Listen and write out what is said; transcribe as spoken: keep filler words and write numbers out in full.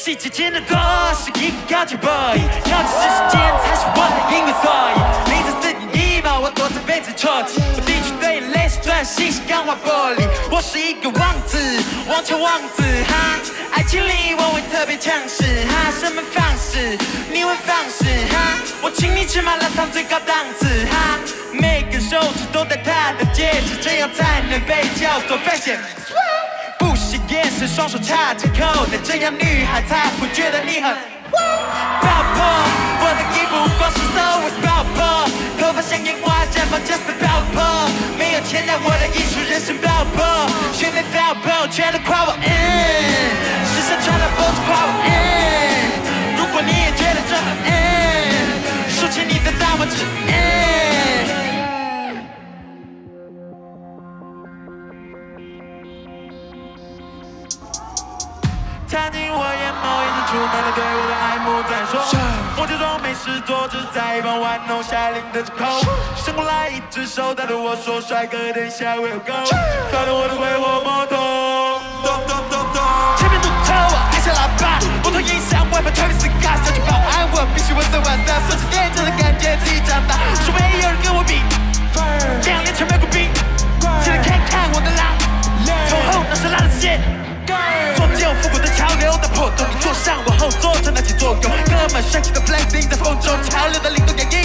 细节间的多是一个高级 boy， 靠着时间才是我的音乐所以。凌晨四点一毛，我躲在被子啜泣，我低举对类似转信息钢化玻璃。我是一个王子，王球王子哈，爱情里我会特别强势哈，什么方式你会放肆哈？我请你吃麻辣烫最高档次哈，每根手指都戴他的戒指，这样才能被叫做犯险。不惜眼神，双手插进口袋，这样女孩才会觉得你很爆破。我的衣服光是 always 爆破，头发像烟花绽放 just 爆破，没有钱让我的艺术人生爆破，学妹爆破全都夸我，嗯，时尚穿了 boss 夸我，嗯，如果你也觉得这很嗯，竖起你的大拇指，嗯。藏进我眼眸，已经出卖了对我的爱慕。再说，我假装没事做，只是在一旁玩弄下令的指控。伸过来一只手，带着我说：“帅哥，等一下我有空。”发动我的挥霍摩托，咚咚咚咚。前面堵车，我按下喇叭，摩托音响 WiFi 特别斯卡，小气保安，我必须我色晚上，手机电着的感觉自己长大，说没有人跟我比，两年前没过冰，现在看看我的浪，从后那是拉的线。左右复古的潮流的破洞，你坐上我后座，它拿起作用。哥们帅气的 flexing 在风中，潮流的灵动演绎